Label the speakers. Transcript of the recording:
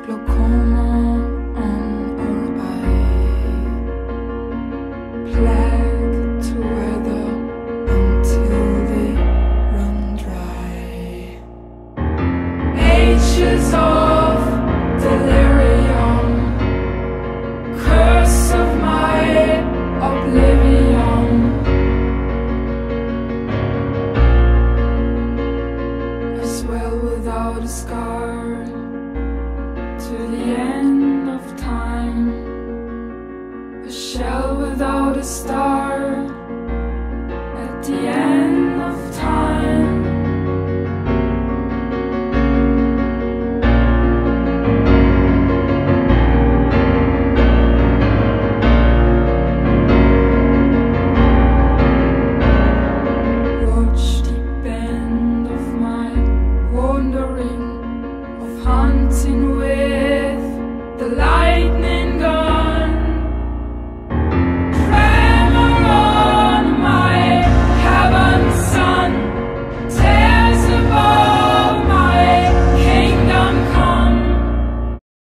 Speaker 1: glaucoma on our eye, plague to weather until they run dry. Ages of delirium, curse of my oblivion. I swell without a scar to the end of time, a shell without a star.